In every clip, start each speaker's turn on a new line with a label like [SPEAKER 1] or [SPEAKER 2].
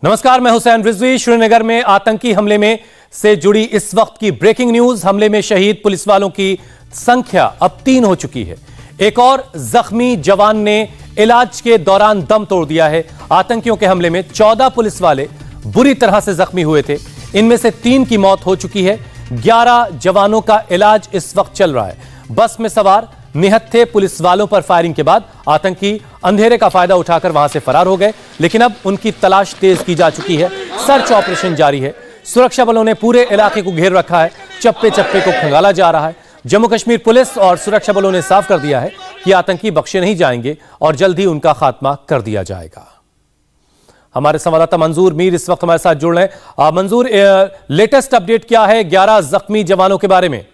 [SPEAKER 1] नमस्कार, मैं हुसैन रिजवी। श्रीनगर में आतंकी हमले में से जुड़ी इस वक्त की ब्रेकिंग न्यूज। हमले में शहीद पुलिस वालों की संख्या अब 3 हो चुकी है। एक और जख्मी जवान ने इलाज के दौरान दम तोड़ दिया है। आतंकियों के हमले में 14 पुलिस वाले बुरी तरह से जख्मी हुए थे। इनमें से 3 की मौत हो चुकी है। 11 जवानों का इलाज इस वक्त चल रहा है। बस में सवार निहत्थे पुलिस वालों पर फायरिंग के बाद आतंकी अंधेरे का फायदा उठाकर वहां से फरार हो गए, लेकिन अब उनकी तलाश तेज की जा चुकी है। सर्च ऑपरेशन जारी है। सुरक्षा बलों ने पूरे इलाके को घेर रखा है। चप्पे चप्पे को खंगाला जा रहा है। जम्मू कश्मीर पुलिस और सुरक्षा बलों ने साफ कर दिया है कि आतंकी बख्शे नहीं जाएंगे और जल्द ही उनका खात्मा कर दिया जाएगा। हमारे संवाददाता मंजूर मीर इस वक्त हमारे साथ जुड़ रहे हैं। मंजूर, लेटेस्ट अपडेट क्या है 11 जख्मी जवानों के बारे में?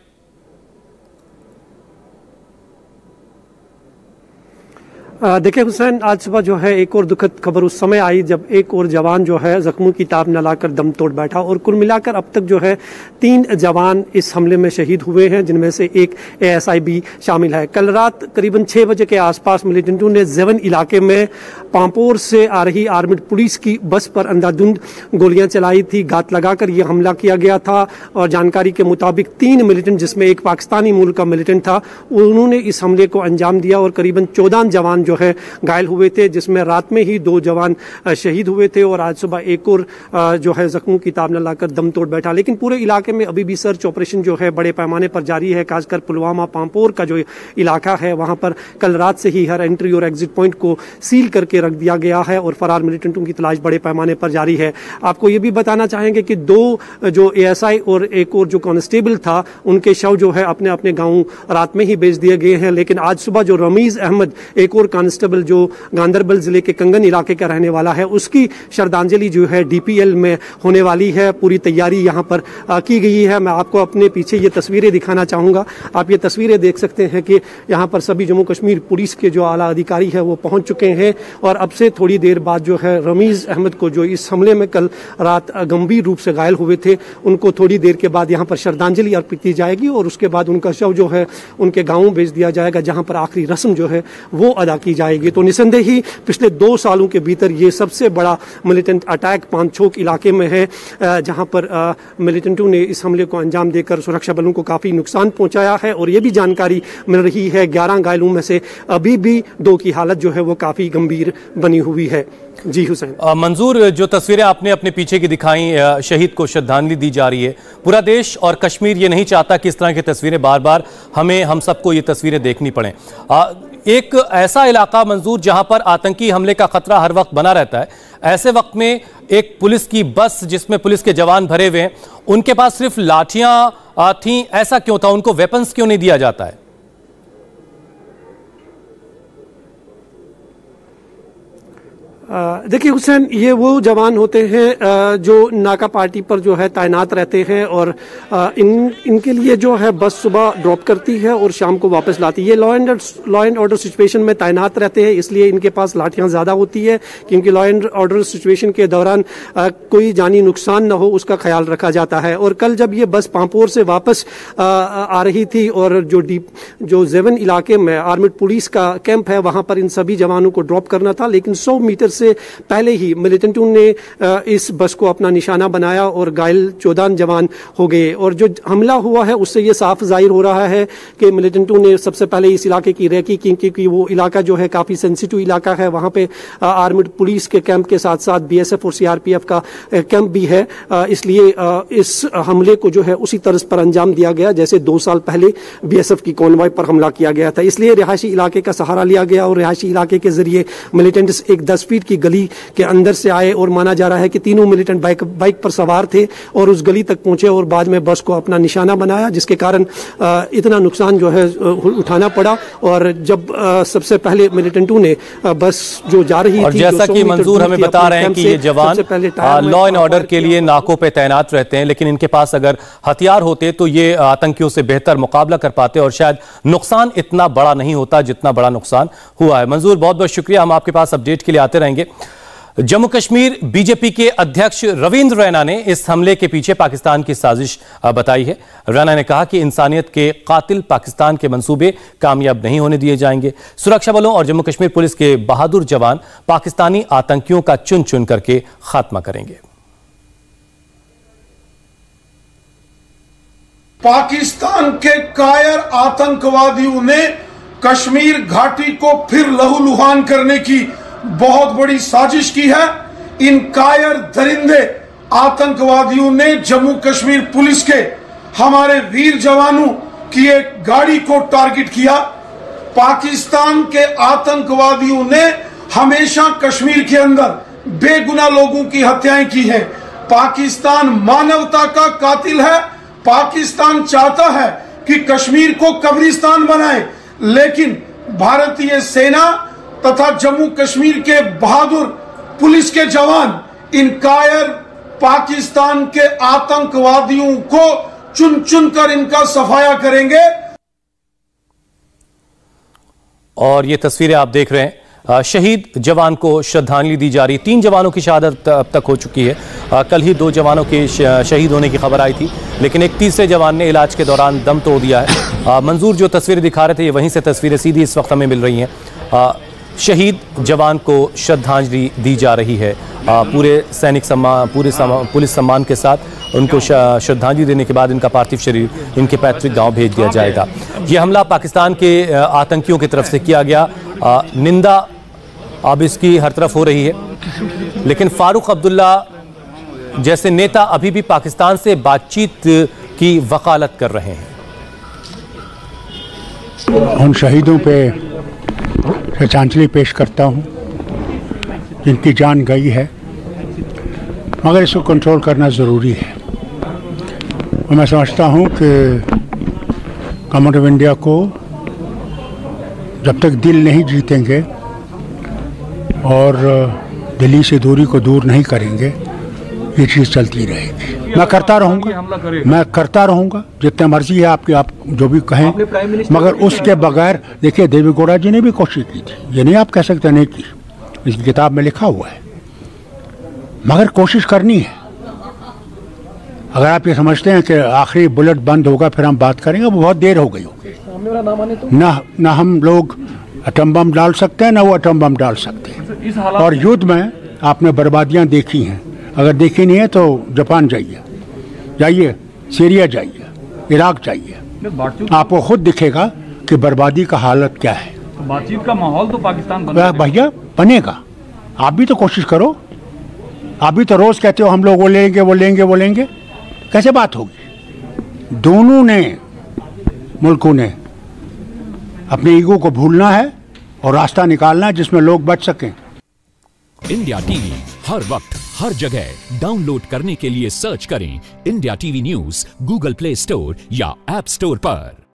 [SPEAKER 2] देखिए हुसैन, आज सुबह जो है एक और दुखद खबर उस समय आई जब एक और जवान जो है जख्मों की ताब न लाकर दम तोड़ बैठा और कुल मिलाकर अब तक जो है 3 जवान इस हमले में शहीद हुए हैं, जिनमें से एक ASI भी शामिल है। कल रात करीबन 6 बजे के आसपास मिलिटेंटों ने जेवन इलाके में पांपोर से आ रही आर्मिड पुलिस की बस पर अंधाधुंध गोलियां चलाई थी। घात लगाकर यह हमला किया गया था और जानकारी के मुताबिक 3 मिलिटेंट, जिसमें एक पाकिस्तानी मूल का मिलिटेंट था, उन्होंने इस हमले को अंजाम दिया और करीबन 14 जवान जो है घायल हुए थे, जिसमें रात में ही 2 जवान शहीद हुए थे और आज सुबह एक और जो है जख्मों की ताब न लाकर दम तोड़ बैठा। लेकिन पूरे इलाके में अभी भी सर्च ऑपरेशन जो है बड़े पैमाने पर जारी है। खासकर पुलवामा पांपोर का जो इलाका है वहां पर कल रात से ही हर एंट्री और एग्जिट पॉइंट को सील करके रख दिया गया है और फरार मिलिटेंटों की तलाश बड़े पैमाने पर जारी है। आपको ये भी बताना चाहेंगे कि 2 जो ASI और एक और जो कांस्टेबल था, उनके शव जो है अपने अपने गांव रात में ही भेज दिए गए हैं। लेकिन आज सुबह जो रमीज अहमद, एक और कांस्टेबल जो गांदरबल जिले के कंगन इलाके का रहने वाला है, उसकी श्रद्धांजलि जो है DPL में होने वाली है। पूरी तैयारी यहां पर की गई है। मैं आपको अपने पीछे ये तस्वीरें दिखाना चाहूंगा। आप ये तस्वीरें देख सकते हैं कि यहां पर सभी जम्मू कश्मीर पुलिस के जो आला अधिकारी है वो पहुंच चुके हैं और अब से थोड़ी देर बाद जो है रमीज अहमद को, जो इस हमले में कल रात गंभीर रूप से घायल हुए थे, उनको थोड़ी देर के बाद यहां पर श्रद्धांजलि अर्पित की जाएगी और उसके बाद उनका शव जो है उनके गांव भेज दिया जाएगा, जहां पर आखिरी रस्म जो है वो अदा की जाएगी। तो निसंदेह ही पिछले 2 सालों के भीतर ये सबसे बड़ा मिलिटेंट अटैक पांचोक इलाके में है, जहां पर मिलिटेंटों ने इस हमले को अंजाम देकर सुरक्षा बलों को काफी नुकसान पहुंचाया है और ये भी जानकारी मिल रही है 11 घायलों में से अभी भी 2 की हालत जो है वो काफी गंभीर बनी हुई है। जी हुसैन।
[SPEAKER 1] मंजूर, जो तस्वीरें आपने अपने पीछे की दिखाई, शहीद को श्रद्धांजलि दी जा रही है। पूरा देश और कश्मीर ये नहीं चाहता कि इस तरह की तस्वीरें बार बार हम सबको ये तस्वीरें देखनी पड़े। एक ऐसा इलाका मंजूर जहां पर आतंकी हमले का खतरा हर वक्त बना रहता है, ऐसे वक्त में एक पुलिस की बस जिसमें पुलिस के जवान भरे हुए हैं, उनके पास सिर्फ लाठियां थीं, ऐसा क्यों था? उनको वेपन्स क्यों नहीं दिया जाता है?
[SPEAKER 2] देखिए हुसैन, ये वो जवान होते हैं जो नाका पार्टी पर जो है तैनात रहते हैं और इनके लिए जो है बस सुबह ड्रॉप करती है और शाम को वापस लाती है। लॉ एंड ऑर्डर सिचुएशन में तैनात रहते हैं, इसलिए इनके पास लाठियां ज़्यादा होती है, क्योंकि लॉ एंड ऑर्डर सिचुएशन के दौरान कोई जानी नुकसान न हो उसका ख्याल रखा जाता है। और कल जब ये बस पांपोर से वापस आ रही थी और जो जेवन इलाके में आर्मिड पुलिस का कैंप है वहां पर इन सभी जवानों को ड्रॉप करना था, लेकिन 100 मीटर से पहले ही मिलिटेंटों ने इस बस को अपना निशाना बनाया और घायल 14 जवान हो गए। और जो हमला हुआ है उससे ये साफ जाहिर हो रहा है कि मिलिटेंटों ने सबसे पहले इस इलाके की रेकी की, क्योंकि वो इलाका जो है काफी सेंसिटिव इलाका है। वहां पे आर्मिड पुलिस के कैंप के साथ साथ BSF और CRPF का कैंप भी है, इसलिए इस हमले को जो है उसी तर्ज पर अंजाम दिया गया जैसे 2 साल पहले BSF की कॉन्वॉय पर हमला किया गया था। इसलिए रिहायशी इलाके का सहारा लिया गया और रिहायशी इलाके के जरिए मिलिटेंट्स एक 10 फीट की गली के अंदर से आए और माना जा रहा है कि तीनों मिलिटेंट बाइक पर सवार थे और उस गली तक पहुंचे और बाद में बस को अपना निशाना बनाया, जिसके कारण इतना नुकसान जो है उठाना पड़ा। और जब सबसे पहले मिलिटेंटों ने बस जो जा रही
[SPEAKER 1] और
[SPEAKER 2] थी,
[SPEAKER 1] जैसा कि मंजूर हमें बता रहे हैं कि ये जवान लॉ एंड ऑर्डर के लिए नाकों पे तैनात रहते हैं, लेकिन इनके पास अगर हथियार होते तो ये आतंकियों से बेहतर मुकाबला कर पाते और शायद नुकसान इतना बड़ा नहीं होता जितना बड़ा नुकसान हुआ है। मंजूर, बहुत बहुत शुक्रिया। हम आपके पास अपडेट के लिए आते रहेंगे। जम्मू कश्मीर बीजेपी के अध्यक्ष रविंद्र रैना ने इस हमले के पीछे पाकिस्तान की साजिश बताई है। रैना ने कहा कि इंसानियत के कातिल पाकिस्तान के मंसूबे कामयाब नहीं होने दिए जाएंगे। सुरक्षा बलों और जम्मू कश्मीर पुलिस के बहादुर जवान पाकिस्तानी आतंकियों का चुन चुन करके खात्मा करेंगे।
[SPEAKER 3] पाकिस्तान के कायर आतंकवादियों ने कश्मीर घाटी को फिर लहूलुहान करने की बहुत बड़ी साजिश की है। इन कायर दरिंदे आतंकवादियों ने जम्मू कश्मीर पुलिस के हमारे वीर जवानों की एक गाड़ी को टारगेट किया। पाकिस्तान के आतंकवादियों ने हमेशा कश्मीर के अंदर बेगुनाह लोगों की हत्याएं की है। पाकिस्तान मानवता का कातिल है। पाकिस्तान चाहता है कि कश्मीर को कब्रिस्तान बनाए, लेकिन भारतीय सेना तथा जम्मू कश्मीर के बहादुर पुलिस के जवान इन कायर पाकिस्तान के आतंकवादियों को चुन चुन कर इनका सफाया करेंगे।
[SPEAKER 1] और ये तस्वीरें आप देख रहे हैं, शहीद जवान को श्रद्धांजलि दी जा रही। 3 जवानों की शहादत अब तक हो चुकी है। कल ही 2 जवानों के शहीद होने की खबर आई थी, लेकिन एक तीसरे जवान ने इलाज के दौरान दम तोड़ दिया है। मंजूर जो तस्वीरें दिखा रहे थे, ये वहीं से तस्वीरें सीधी इस वक्त हमें मिल रही हैं। शहीद जवान को श्रद्धांजलि दी जा रही है। पूरे सैनिक सम्मान, पुलिस सम्मान के साथ उनको श्रद्धांजलि देने के बाद इनका पार्थिव शरीर इनके पैतृक गांव भेज दिया जाएगा। यह हमला पाकिस्तान के आतंकियों की तरफ से किया गया। निंदा अब इसकी हर तरफ हो रही है, लेकिन फारूक अब्दुल्ला जैसे नेता अभी भी पाकिस्तान से बातचीत की वकालत कर रहे हैं।
[SPEAKER 4] उन शहीदों पे श्रद्धांजलि पेश करता हूं जिनकी जान गई है, मगर इसको कंट्रोल करना ज़रूरी है। और मैं समझता हूं कि गवर्नमेंट ऑफ इंडिया को जब तक दिल नहीं जीतेंगे और दिल्ली से दूरी को दूर नहीं करेंगे, ये चीज़ चलती रहेगी। मैं करता रहूँगा जितने मर्जी है आपकी, आप जो भी कहें, मगर उसके बगैर देखिए देवी गौड़ा जी ने भी कोशिश की थी, ये नहीं आप कह सकते नहीं की, इसकी किताब में लिखा हुआ है, मगर कोशिश करनी है। अगर आप ये समझते हैं कि आखिरी बुलेट बंद होगा फिर हम बात करेंगे, वो बहुत देर हो गई होगी। ना हम लोग एटम बम डाल सकते हैं, ना वो एटम बम डाल सकते हैं। और युद्ध में आपने बर्बादियाँ देखी हैं, अगर देखी नहीं है तो जापान जाइए, सीरिया जाइए, इराक जाइए, आपको खुद दिखेगा कि बर्बादी का हालत क्या है।
[SPEAKER 5] बातचीत का माहौल तो पाकिस्तान
[SPEAKER 4] भैया बनेगा, आप भी तो कोशिश करो। आप भी तो रोज कहते हो हम लोग वो लेंगे, कैसे बात होगी? दोनों ने, मुल्कों ने अपने ईगो को भूलना है और रास्ता निकालना है जिसमें लोग बच सकें।
[SPEAKER 6] इंडिया टीवी हर वक्त हर जगह डाउनलोड करने के लिए सर्च करें India TV news Google Play Store या ऐप स्टोर पर।